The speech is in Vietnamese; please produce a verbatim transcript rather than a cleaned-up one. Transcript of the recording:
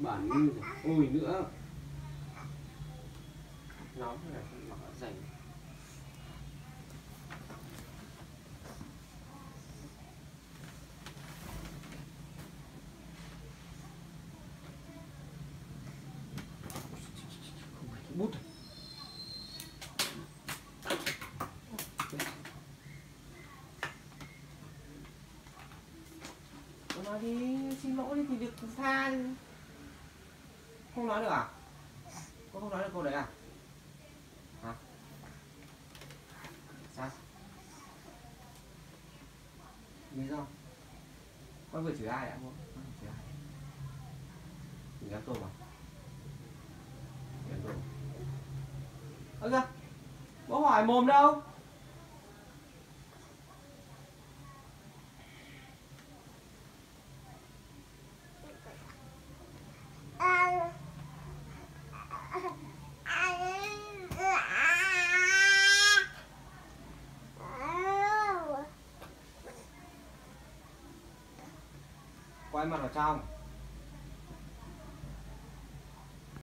bản như ôi nữa. Nóng là mặc dày. Bút Cô nói đi, xin lỗi đi thì được tha. Không nói được à? Cô không nói được câu đấy à? Hả? Sao? Lý do? Con vừa chửi ai ạ? Con vừa chửi ai? Chửi ăn tôm à? Chửi ăn tôm. Ơ kìa, bố hỏi mồm đâu? Quay mặt vào trong.